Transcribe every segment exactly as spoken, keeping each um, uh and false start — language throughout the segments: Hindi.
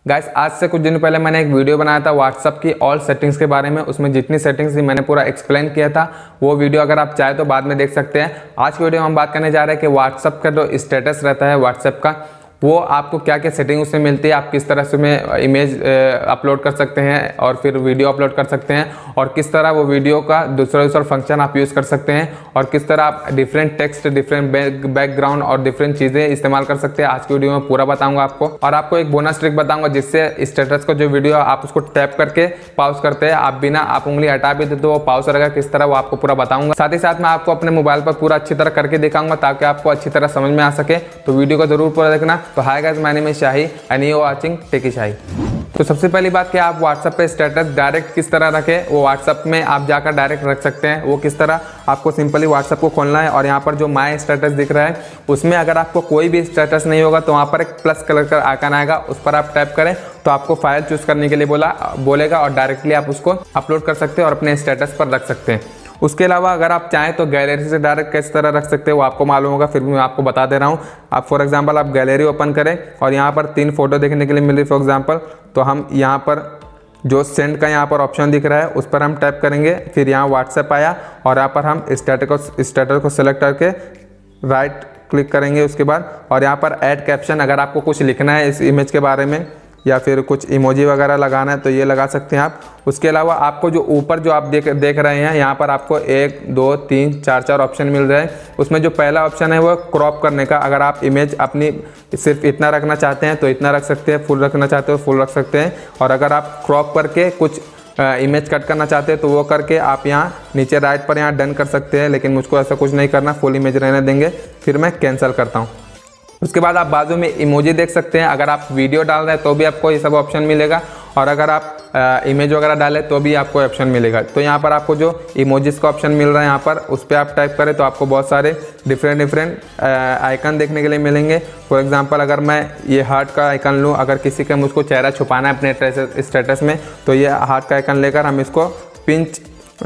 गाइस आज से कुछ दिन पहले मैंने एक वीडियो बनाया था व्हाट्सअप की ऑल सेटिंग्स के बारे में। उसमें जितनी सेटिंग्स थी मैंने पूरा एक्सप्लेन किया था। वो वीडियो अगर आप चाहे तो बाद में देख सकते हैं। आज की वीडियो में हम बात करने जा रहे हैं कि व्हाट्सअप का जो स्टेटस रहता है व्हाट्सअप का, वो आपको क्या क्या सेटिंग उसमें मिलती है, आप किस तरह से में इमेज अपलोड कर सकते हैं और फिर वीडियो अपलोड कर सकते हैं, और किस तरह वो वीडियो का दूसरा दूसरा फंक्शन आप यूज़ कर सकते हैं, और किस तरह आप डिफरेंट टेक्स्ट, डिफरेंट बैकग्राउंड और डिफरेंट चीज़ें इस्तेमाल कर सकते हैं। आज की वीडियो में पूरा बताऊंगा आपको, और आपको एक बोनस ट्रिक बताऊंगा जिससे स्टेटस को जो वीडियो आप उसको टैप करके पॉज करते हैं, आप बिना आप उंगली हटा भी दे तो वो पॉज रहेगा, किस तरह वो आपको पूरा बताऊंगा। साथ ही साथ मैं आपको अपने मोबाइल पर पूरा अच्छी तरह करके दिखाऊंगा ताकि आपको अच्छी तरह समझ में आ सके। तो वीडियो को जरूर पूरा देखना। तो hi guys, my name is Shahi and you are watching techy Shahi. तो सबसे पहली बात कि आप व्हाट्सएप पे स्टेटस डायरेक्ट किस तरह रखें, वो व्हाट्सएप में आप जाकर डायरेक्ट रख सकते हैं। वो किस तरह, आपको सिंपली व्हाट्सएप को खोलना है और यहाँ पर जो माय स्टेटस दिख रहा है उसमें अगर आपको कोई भी स्टेटस नहीं होगा तो वहाँ पर एक प्लस कलर का आइकन आएगा, उस पर आप टैप करें तो आपको फाइल चूज करने के लिए बोला बोलेगा और डायरेक्टली आप उसको अपलोड कर सकते हैं और अपने स्टेटस पर रख सकते हैं। उसके अलावा अगर आप चाहें तो गैलरी से डायरेक्ट किस तरह रख सकते हैं वो आपको मालूम होगा, फिर भी मैं आपको बता दे रहा हूँ। आप फॉर एग्जांपल आप गैलरी ओपन करें और यहाँ पर तीन फोटो देखने के लिए मिल रही फॉर एग्जांपल, तो हम यहाँ पर जो सेंड का यहाँ पर ऑप्शन दिख रहा है उस पर हम टैप करेंगे। फिर यहाँ व्हाट्सएप आया और यहाँ पर हम स्टेटस को स्टेटस को सेलेक्ट करके राइट क्लिक करेंगे उसके बाद, और यहाँ पर ऐड कैप्शन, अगर आपको कुछ लिखना है इस इमेज के बारे में या फिर कुछ इमोजी वगैरह लगाना है तो ये लगा सकते हैं आप। उसके अलावा आपको जो ऊपर जो आप देख देख रहे हैं यहाँ पर आपको एक दो तीन चार चार ऑप्शन मिल रहे हैं। उसमें जो पहला ऑप्शन है वो क्रॉप करने का, अगर आप इमेज अपनी सिर्फ इतना रखना चाहते हैं तो इतना रख सकते हैं, फुल रखना चाहते हो फुल रख सकते हैं, और अगर आप क्रॉप करके कुछ इमेज कट करना चाहते हैं तो वो करके आप यहाँ नीचे राइट पर यहाँ डन कर सकते हैं। लेकिन मुझको ऐसा कुछ नहीं करना, फुल इमेज रहने देंगे। फिर मैं कैंसिल करता हूँ। उसके बाद आप बाजू में इमोजी देख सकते हैं। अगर आप वीडियो डाल रहे हैं तो भी आपको ये सब ऑप्शन मिलेगा, और अगर आप इमेज वगैरह डालें तो भी आपको ऑप्शन मिलेगा। तो यहाँ पर आपको जो इमोजीज का ऑप्शन मिल रहा है यहाँ पर उस पर आप टाइप करें तो आपको बहुत सारे डिफरेंट डिफरेंट आइकन देखने के लिए मिलेंगे। फॉर एग्जांपल अगर मैं ये हार्ट का आइकन लूँ, अगर किसी का मुझको चेहरा छुपाना है अपने स्टेटस में तो ये हार्ट का आइकन लेकर हम इसको pinch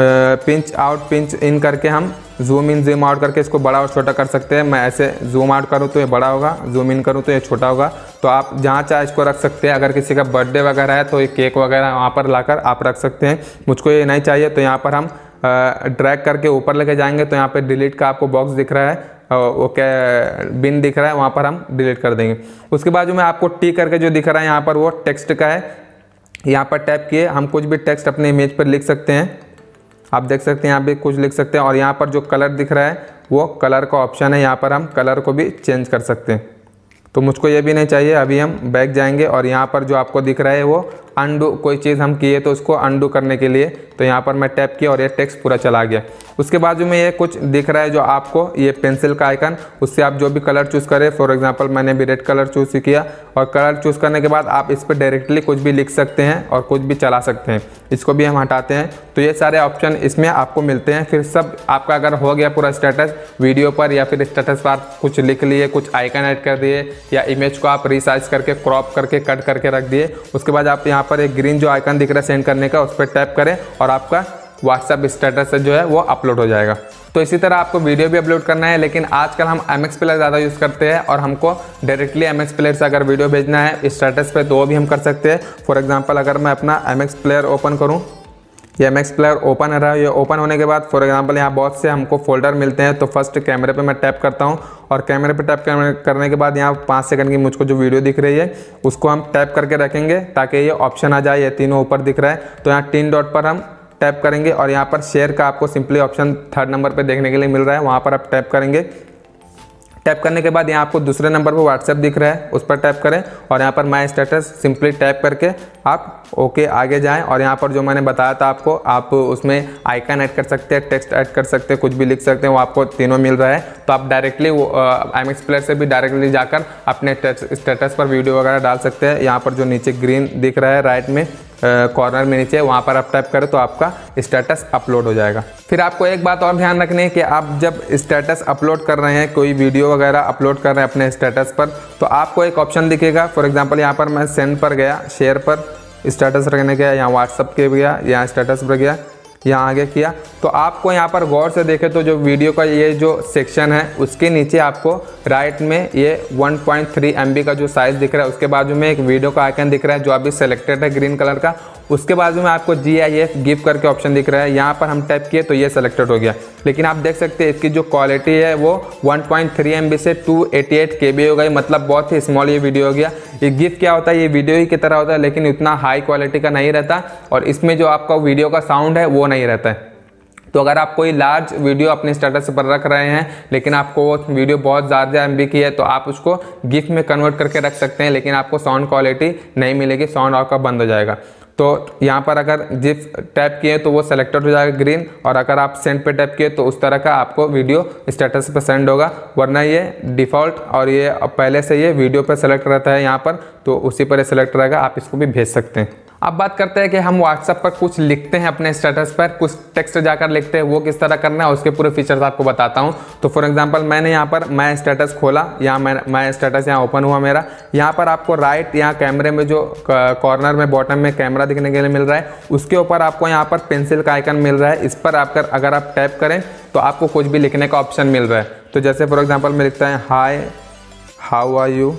pinch out pinch in करके हम जूम इन जूम आउट करके इसको बड़ा और छोटा कर सकते हैं। मैं ऐसे जूम आउट करूँ तो ये बड़ा होगा, जूम इन करूँ तो ये छोटा होगा। तो आप जहाँ चाहे इसको रख सकते हैं। अगर किसी का बर्थडे वगैरह है तो ये केक वगैरह वहाँ पर लाकर आप रख सकते हैं। मुझको ये नहीं चाहिए तो यहाँ पर हम ड्रैग करके ऊपर लेके जाएंगे तो यहाँ पर डिलीट का आपको बॉक्स दिख रहा है, वो क्या बिन दिख रहा है, वहाँ पर हम डिलीट कर देंगे। उसके बाद जो मैं आपको टी करके जो दिख रहा है यहाँ पर वो टेक्स्ट का है। यहाँ पर टैप किए हम कुछ भी टेक्स्ट अपने इमेज पर लिख सकते हैं। आप देख सकते हैं यहाँ पे कुछ लिख सकते हैं, और यहाँ पर जो कलर दिख रहा है वो कलर का ऑप्शन है, यहाँ पर हम कलर को भी चेंज कर सकते हैं। तो मुझको ये भी नहीं चाहिए। अभी हम बैक जाएंगे और यहाँ पर जो आपको दिख रहा है वो अंडू, कोई चीज़ हम किए तो उसको अंडू करने के लिए, तो यहाँ पर मैं टैप किया और ये टेक्स्ट पूरा चला गया। उसके बाजू में ये कुछ दिख रहा है जो आपको ये पेंसिल का आइकन, उससे आप जो भी कलर चूज़ करें। फॉर एग्जांपल मैंने भी रेड कलर चूज़ किया, और कलर चूज़ करने के बाद आप इस पर डायरेक्टली कुछ भी लिख सकते हैं और कुछ भी चला सकते हैं। इसको भी हम हटाते हैं। तो ये सारे ऑप्शन इसमें आपको मिलते हैं। फिर सब आपका अगर हो गया पूरा स्टेटस वीडियो पर या फिर स्टेटस पर कुछ लिख लिए, कुछ आइकन ऐड कर दिए, या इमेज को आप रिसाइज करके क्रॉप करके कट करके रख दिए, उसके बाद आप यहाँ पर एक ग्रीन जो आइकन दिख रहा है सेंड करने का उस पर टैप करें और आपका व्हाट्सएप स्टेटस जो है वो अपलोड हो जाएगा। तो इसी तरह आपको वीडियो भी अपलोड करना है, लेकिन आजकल हम एम एक्स प्लेयर ज़्यादा यूज़ करते हैं और हमको डायरेक्टली एम एक्स प्लेयर से अगर वीडियो भेजना है स्टेटस पे तो वो भी हम कर सकते हैं। फॉर एग्जांपल अगर मैं अपना एम एक्स प्लेयर ओपन करूँ, ये एम एक्स प्लेयर ओपन है रहा है। ये ओपन होने के बाद फॉर एग्जांपल यहाँ बहुत से हमको फोल्डर मिलते हैं। तो फर्स्ट कैमरे पे मैं टैप करता हूँ, और कैमरे पे टैप करने के बाद यहाँ पाँच सेकंड की मुझको जो वीडियो दिख रही है उसको हम टैप करके रखेंगे ताकि ये ऑप्शन आ जाए। ये तीनों ऊपर दिख रहा है तो यहाँ तीन डॉट पर हम टैप करेंगे, और यहाँ पर शेयर का आपको सिंपली ऑप्शन थर्ड नंबर पे देखने के लिए मिल रहा है, वहाँ पर आप टैप करेंगे। टैप करने के बाद यहाँ आपको दूसरे नंबर पर व्हाट्सएप दिख रहा है, उस पर टैप करें और यहाँ पर माय स्टेटस सिंपली टैप करके आप ओके आगे जाएं। और यहाँ पर जो मैंने बताया था आपको, आप उसमें आइकन ऐड कर सकते हैं, टेक्स्ट ऐड कर सकते हैं, कुछ भी लिख सकते हैं, वो आपको तीनों मिल रहा है। तो आप डायरेक्टली वो एम एक्स प्लेयर से भी डायरेक्टली जाकर अपने स्टेटस पर वीडियो वगैरह डाल सकते हैं। यहाँ पर जो नीचे ग्रीन दिख रहा है राइट में कॉर्नर में नीचे, वहाँ पर आप टाइप करें तो आपका स्टेटस अपलोड हो जाएगा। फिर आपको एक बात और ध्यान रखनी है कि आप जब स्टेटस अपलोड कर रहे हैं, कोई वीडियो वगैरह अपलोड कर रहे हैं अपने स्टेटस पर, तो आपको एक ऑप्शन दिखेगा। फॉर एग्जांपल यहाँ पर मैं सेंड पर गया, शेयर पर स्टेटस रखने गया, यहाँ व्हाट्सअप के गया, यहाँ स्टेटस पर गया, यहाँ आगे किया। तो आपको यहाँ पर गौर से देखें तो जो वीडियो का ये जो सेक्शन है उसके नीचे आपको राइट में ये वन पॉइंट थ्री एम बी का जो साइज़ दिख रहा है, उसके बाजू में एक वीडियो का आइकन दिख रहा है जो अभी सेलेक्टेड है ग्रीन कलर का। उसके बाजू में आपको जी आई एफ गिव करके ऑप्शन दिख रहा है, यहाँ पर हम टैप किए तो ये सेलेक्टेड हो गया। लेकिन आप देख सकते हैं इसकी जो क्वालिटी है वो वन पॉइंट थ्री एम बी से टू एटी एट के बी हो गई, मतलब बहुत ही स्मॉल ये वीडियो हो गया। ये गिफ क्या होता है, ये वीडियो ही की तरह होता है लेकिन इतना हाई क्वालिटी का नहीं रहता और इसमें जो आपका वीडियो का साउंड है वो नहीं रहता है। तो अगर आप कोई लार्ज वीडियो अपने स्टेटस पर रख रहे हैं लेकिन आपको वो वीडियो बहुत ज़्यादा एम बी की है तो आप उसको गिफ में कन्वर्ट करके रख सकते हैं, लेकिन आपको साउंड क्वालिटी नहीं मिलेगी, साउंड आपका बंद हो जाएगा। तो यहाँ पर अगर जिप टैप किए तो वो सेलेक्टेड हो जाएगा ग्रीन, और अगर आप सेंड पे टैप किए तो उस तरह का आपको वीडियो स्टेटस पे सेंड होगा, वरना ये डिफ़ॉल्ट और ये पहले से ये वीडियो पर सेलेक्ट रहता है यहाँ पर, तो उसी पर सेलेक्ट रहेगा, आप इसको भी भेज सकते हैं। अब बात करते हैं कि हम व्हाट्सएप पर कुछ लिखते हैं अपने स्टेटस पर, कुछ टेक्स्ट जाकर लिखते हैं, वो किस तरह करना है उसके पूरे फीचर्स आपको बताता हूँ। तो फॉर एग्जांपल मैंने यहाँ पर मैं स्टेटस खोला, यहाँ मैं मैं स्टेटस यहाँ ओपन हुआ मेरा, यहाँ पर आपको राइट यहाँ कैमरे में जो कॉर्नर में बॉटम में कैमरा दिखने के लिए मिल रहा है, उसके ऊपर आपको यहाँ पर पेंसिल का आइकन मिल रहा है। इस पर आप अगर आप टैप करें तो आपको कुछ भी लिखने का ऑप्शन मिल रहा है। तो जैसे फॉर एग्जाम्पल मैं लिखता है हाय हाउ आर यू,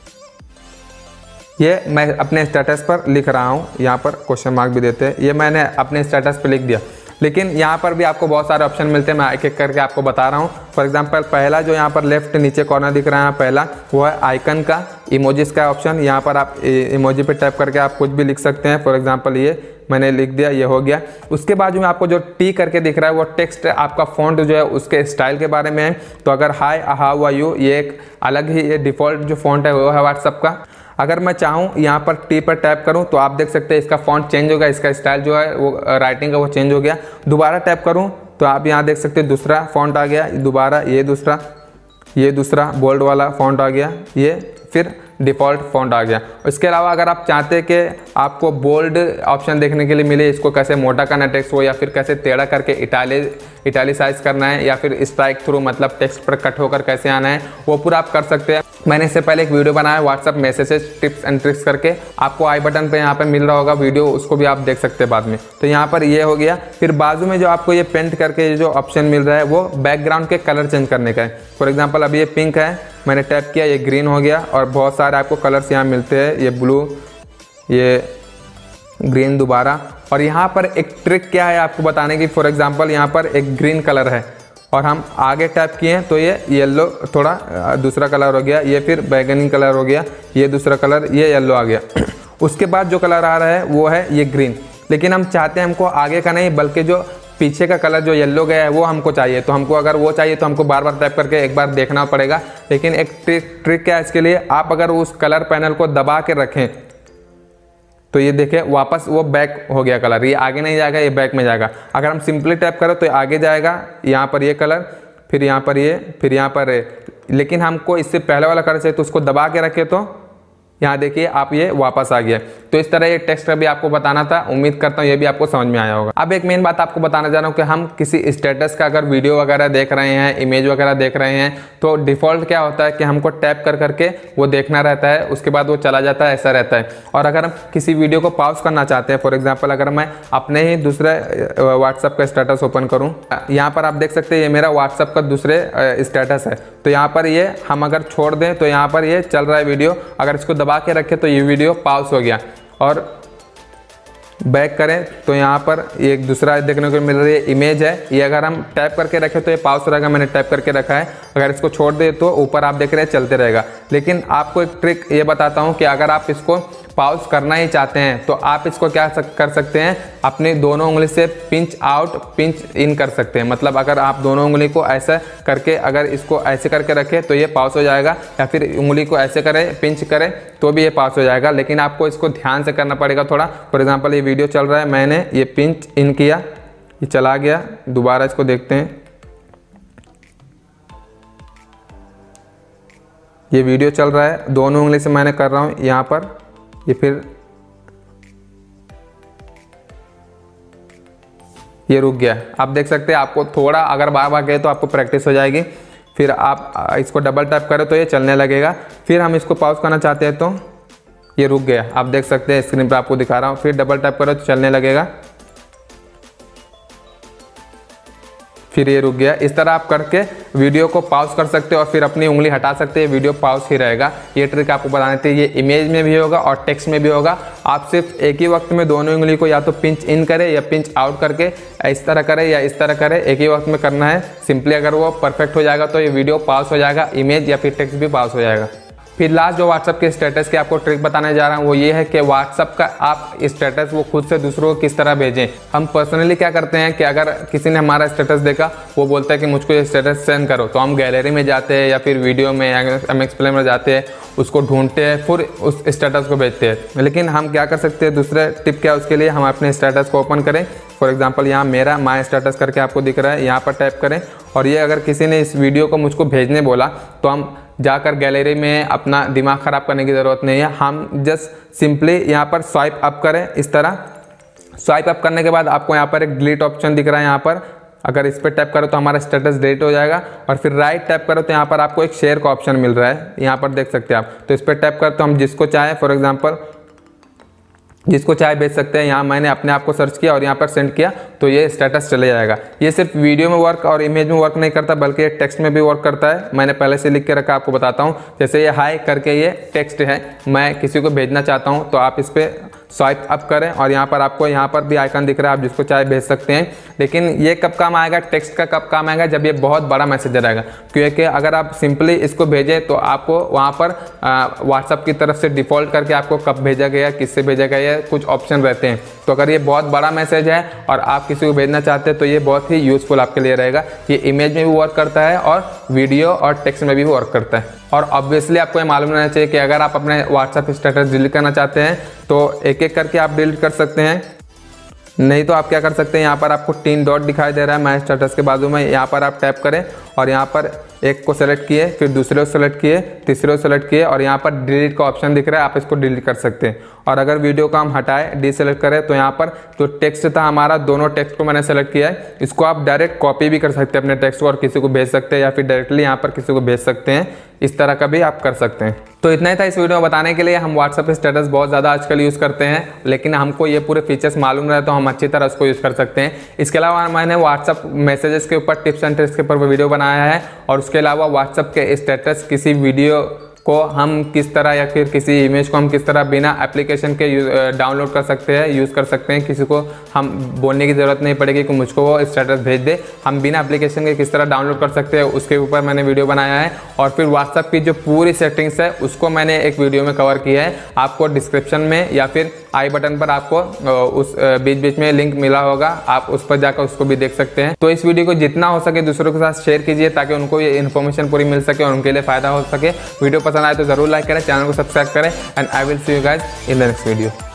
ये मैं अपने स्टेटस पर लिख रहा हूँ, यहाँ पर क्वेश्चन मार्क भी देते हैं, ये मैंने अपने स्टेटस पर लिख दिया। लेकिन यहाँ पर भी आपको बहुत सारे ऑप्शन मिलते हैं, मैं एक एक करके आपको बता रहा हूँ। फॉर एग्जांपल पहला जो यहाँ पर लेफ्ट नीचे कॉर्नर दिख रहा है पहला, वो है आइकन का, इमोजीज का ऑप्शन। यहाँ पर आप इमोजी पे टैप करके आप कुछ भी लिख सकते हैं। फॉर एग्जांपल ये मैंने लिख दिया, ये हो गया। उसके बाद में आपको जो टी करके दिख रहा है वो टेक्स्ट आपका फॉन्ट जो है उसके स्टाइल के बारे में है। तो अगर हाय हाउ आर यू, ये एक अलग ही ये डिफ़ॉल्ट जो फॉन्ट है वो है व्हाट्सअप का। अगर मैं चाहूँ यहाँ पर टी पर टैप करूँ तो आप देख सकते हैं इसका फॉन्ट चेंज हो गया, इसका स्टाइल जो है वो राइटिंग का वो चेंज हो गया। दोबारा टैप करूँ तो आप यहाँ देख सकते हैं दूसरा फॉन्ट आ गया, दोबारा ये दूसरा ये दूसरा बोल्ड वाला फॉन्ट आ गया, ये फिर डिफ़ॉल्ट फॉन्ट आ गया। इसके अलावा अगर आप चाहते हैं कि आपको बोल्ड ऑप्शन देखने के लिए मिले, इसको कैसे मोटा करना टेक्स्ट हो, या फिर कैसे टेढ़ा करके इटाली इटालिसाइज करना है, या फिर स्ट्राइक थ्रू मतलब टेक्स्ट पर कट होकर कैसे आना है, वो पूरा आप कर सकते हैं। मैंने इससे पहले एक वीडियो बनाया WhatsApp messages tips and tricks करके, आपको आई बटन पे यहाँ पे मिल रहा होगा वीडियो, उसको भी आप देख सकते हैं बाद में। तो यहाँ पर ये हो गया। फिर बाजू में जो आपको ये पेंट करके जो ऑप्शन मिल रहा है वो बैकग्राउंड के कलर चेंज करने का है। फॉर एग्जाम्पल अभी ये पिंक है, मैंने टैप किया ये ग्रीन हो गया, और बहुत सारे आपको कलर्स यहाँ मिलते हैं, ये ब्लू, ये ग्रीन दोबारा। और यहाँ पर एक ट्रिक क्या है आपको बताने की, फॉर एग्जांपल यहाँ पर एक ग्रीन कलर है और हम आगे टैप किए तो ये येलो थोड़ा दूसरा कलर हो गया, ये फिर बैगनी कलर हो गया, ये दूसरा कलर, ये येलो आ गया। उसके बाद जो कलर आ रहा है वो है ये ग्रीन। लेकिन हम चाहते हैं हमको आगे का नहीं बल्कि जो पीछे का कलर जो येलो गया है वो हमको चाहिए। तो हमको अगर वो चाहिए तो हमको बार बार टैप करके एक बार देखना पड़ेगा। लेकिन एक ट्रिक ट्रिक क्या है इसके लिए, आप अगर उस कलर पैनल को दबा के रखें तो ये देखें वापस वो बैक हो गया कलर, ये आगे नहीं जाएगा, ये बैक में जाएगा। अगर हम सिंपली टैप करें तो आगे जाएगा, यहाँ पर ये कलर, फिर यहाँ पर ये, फिर यहाँ पर ये। लेकिन हमको इससे पहले वाला कलर चाहिए तो उसको दबा के रखें तो यहाँ देखिए आप ये वापस आ गया। तो इस तरह ये टेक्स्ट का भी आपको बताना था, उम्मीद करता हूँ ये भी आपको समझ में आया होगा। अब एक मेन बात आपको बताना चाह रहा हूँ कि हम किसी स्टेटस का अगर वीडियो वगैरह देख रहे हैं, इमेज वगैरह देख रहे हैं, तो डिफ़ॉल्ट क्या होता है कि हमको टैप कर करके वो देखना रहता है, उसके बाद वो चला जाता है, ऐसा रहता है। और अगर हम किसी वीडियो को पॉज करना चाहते हैं, फॉर एग्जाम्पल अगर मैं अपने ही दूसरे व्हाट्सअप का स्टेटस ओपन करूँ, यहाँ पर आप देख सकते हैं ये मेरा व्हाट्सअप का दूसरे स्टेटस है। तो यहाँ पर ये हम अगर छोड़ दें तो यहाँ पर ये चल रहा है वीडियो, अगर इसको दबा के रखें तो ये वीडियो पॉज हो गया। और बैक करें तो यहाँ पर एक दूसरा देखने को मिल रही है इमेज है, ये अगर हम टैप करके रखें तो ये पॉज रहेगा, मैंने टैप करके रखा है। अगर इसको छोड़ दे तो ऊपर आप देख रहे हैं चलते रहेगा। लेकिन आपको एक ट्रिक ये बताता हूँ कि अगर आप इसको पॉज करना ही चाहते हैं तो आप इसको क्या कर सकते हैं, अपनी दोनों उंगली से पिंच आउट पिंच इन कर सकते हैं। मतलब अगर आप दोनों उंगली को ऐसा करके अगर इसको ऐसे करके रखें तो ये पॉज हो जाएगा, या फिर उंगली को ऐसे करें पिंच करें तो भी ये पॉज हो जाएगा। लेकिन आपको इसको ध्यान से करना पड़ेगा थोड़ा। फॉर एग्जाम्पल ये वीडियो चल रहा है, मैंने ये पिंच इन किया, ये चला गया, दोबारा इसको देखते हैं, ये वीडियो चल रहा है, दोनों उंगली से मैंने कर रहा हूँ यहाँ पर, ये फिर ये रुक गया। आप देख सकते हैं, आपको थोड़ा अगर बार बार गए तो आपको प्रैक्टिस हो जाएगी। फिर आप इसको डबल टैप करें तो ये चलने लगेगा। फिर हम इसको पॉज करना चाहते हैं तो ये रुक गया, आप देख सकते हैं स्क्रीन पर आपको दिखा रहा हूँ। फिर डबल टैप करो तो चलने लगेगा। फिर ये रुक गया। इस तरह आप करके वीडियो को पॉज कर सकते हो और फिर अपनी उंगली हटा सकते हैं, वीडियो पॉज ही रहेगा। ये ट्रिक आपको बतानी थी। ये इमेज में भी होगा और टेक्स्ट में भी होगा। आप सिर्फ एक ही वक्त में दोनों उंगली को या तो पिंच इन करें या पिंच आउट करके इस तरह करें या इस तरह करें, एक ही वक्त में करना है सिंपली। अगर वो परफेक्ट हो जाएगा तो ये वीडियो पॉज हो जाएगा, इमेज या फिर टेक्स्ट भी पॉज हो जाएगा। फिर लास्ट जो व्हाट्सअप के स्टेटस की आपको ट्रिक बताने जा रहा हूँ वो ये है कि व्हाट्सअप का आप स्टेटस वो खुद से दूसरों को किस तरह भेजें। हम पर्सनली क्या करते हैं कि अगर किसी ने हमारा स्टेटस देखा, वो बोलता है कि मुझको ये स्टेटस सेंड करो, तो हम गैलरी में जाते हैं या फिर वीडियो में एम एक्सप्लेन में जाते हैं, उसको ढूंढते हैं, फिर उस स्टेटस को भेजते हैं। लेकिन हम क्या कर सकते हैं, दूसरे टिप क्या है उसके लिए, हम अपने स्टेटस को ओपन करें। फॉर एग्जांपल यहाँ मेरा माय स्टेटस करके आपको दिख रहा है, यहाँ पर टाइप करें और ये अगर किसी ने इस वीडियो को मुझको भेजने बोला तो हम जाकर गैलरी में अपना दिमाग ख़राब करने की ज़रूरत नहीं है। हम जस्ट सिंपली यहाँ पर स्वाइप अप करें। इस तरह स्वाइप अप करने के बाद आपको यहाँ पर एक डिलीट ऑप्शन दिख रहा है। यहाँ पर अगर इस पर टैप करो तो हमारा स्टेटस डिलीट हो जाएगा और फिर राइट टैप करो तो यहाँ पर आपको एक शेयर का ऑप्शन मिल रहा है, यहाँ पर देख सकते हैं आप। तो इस पर टैप कर तो हम जिसको चाहें, फॉर एग्जाम्पल जिसको चाहे भेज सकते हैं। यहाँ मैंने अपने आप को सर्च किया और यहाँ पर सेंड किया तो ये स्टेटस चले जाएगा। ये सिर्फ वीडियो में वर्क और इमेज में वर्क नहीं करता बल्कि ये टेक्स्ट में भी वर्क करता है। मैंने पहले से लिख के रखा, आपको बताता हूँ। जैसे ये हाय करके ये टेक्स्ट है, मैं किसी को भेजना चाहता हूँ तो आप इस पर स्वाइप अप करें और यहाँ पर आपको यहाँ पर भी आइकन दिख रहा है, आप जिसको चाहे भेज सकते हैं। लेकिन ये कब काम आएगा, टेक्स्ट का कब काम आएगा, जब ये बहुत बड़ा मैसेज रहेगा। क्योंकि अगर आप सिंपली इसको भेजें तो आपको वहाँ पर व्हाट्सअप की तरफ से डिफ़ॉल्ट करके आपको कब भेजा गया, किससे भेजा गया, कुछ ऑप्शन रहते हैं। तो अगर ये बहुत बड़ा मैसेज है और आप किसी को भेजना चाहते हैं तो ये बहुत ही यूज़फुल आपके लिए रहेगा। ये इमेज में भी वर्क करता है और वीडियो और टेक्स्ट में भी वर्क करता है। और ऑब्वियसली आपको ये मालूम रहना चाहिए कि अगर आप अपने व्हाट्सएप स्टेटस डिलीट करना चाहते हैं तो एक एक करके आप डिलीट कर सकते हैं। नहीं तो आप क्या कर सकते हैं, यहाँ पर आपको तीन डॉट दिखाई दे रहा है माय स्टेटस के बाजू में, यहाँ पर आप टैप करें और यहाँ पर एक को सेलेक्ट किए, फिर दूसरे को सेलेक्ट किए, तीसरे को सेलेक्ट किए और यहाँ पर डिलीट का ऑप्शन दिख रहा है, आप इसको डिलीट कर सकते हैं। और अगर वीडियो को हम हटाए डिसेलेक्ट करें तो यहाँ पर जो टेक्स्ट था हमारा, दोनों टेक्स्ट को मैंने सेलेक्ट किया है, इसको आप डायरेक्ट कॉपी भी कर सकते हैं अपने टेक्स्ट को और किसी को भेज सकते हैं या फिर डायरेक्टली यहाँ पर किसी को भेज सकते हैं। इस तरह का भी आप कर सकते हैं। तो इतना ही था इस वीडियो में बताने के लिए। हम व्हाट्सएप स्टेटस बहुत ज़्यादा आजकल यूज़ करते हैं, लेकिन हमको ये पूरे फीचर्स मालूम रहे तो हम अच्छी तरह उसको यूज़ कर सकते हैं। इसके अलावा मैंने व्हाट्सएप मैसेजेस के ऊपर टिप्स एंड ट्रिक्स के ऊपर वीडियो बनाया है और उसके अलावा व्हाट्सएप के स्टेटस किसी वीडियो को हम किस तरह या फिर किसी इमेज को हम किस तरह बिना एप्लीकेशन के डाउनलोड कर सकते हैं, यूज़ कर सकते हैं। किसी को हम बोलने की ज़रूरत नहीं पड़ेगी कि मुझको वो स्टेटस भेज दे, हम बिना एप्लीकेशन के किस तरह डाउनलोड कर सकते हैं उसके ऊपर मैंने वीडियो बनाया है। और फिर व्हाट्सएप की जो पूरी सेटिंग्स है उसको मैंने एक वीडियो में कवर किया है। आपको डिस्क्रिप्शन में या फिर आई बटन पर आपको उस बीच बीच में लिंक मिला होगा, आप उस पर जाकर उसको भी देख सकते हैं। तो इस वीडियो को जितना हो सके दूसरों के साथ शेयर कीजिए ताकि उनको ये इन्फॉर्मेशन पूरी मिल सके और उनके लिए फ़ायदा हो सके। वीडियो पसंद आए तो ज़रूर लाइक करें, चैनल को सब्सक्राइब करें and I will see you guys in the next video.